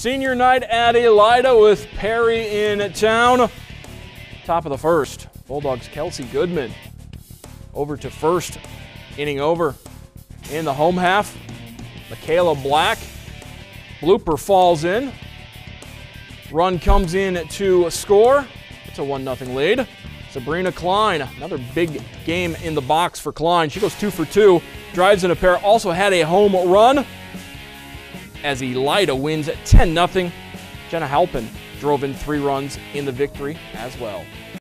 Senior night at Elida with Perry in town. Top of the first, Bulldogs' Kelsey Goodman over to first, inning over. In the home half, Michaela Black. Blooper falls in. Run comes in to score. It's a 1-0 lead. Sabrina Klein, another big game in the box for Klein. She goes 2 for 2, drives in a pair, also had a home run as Elida wins 10-0. Jenna Halpin drove in 3 runs in the victory as well.